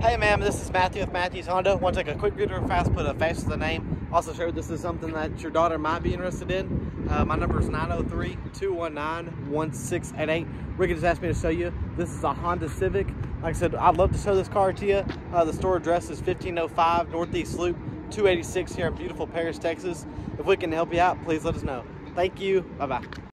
Hey ma'am, this is Matthew with Matthew's Honda. Want to take a quick good or fast, put a face to the name. Also share this is something that your daughter might be interested in. My number is 903-219-1688. Ricky just asked me to show you. This is a Honda Civic. Like I said, I'd love to show this car to you. The store address is 1505 Northeast Loop 286 here in beautiful Paris, Texas. If we can help you out, please let us know. Thank you. Bye-bye.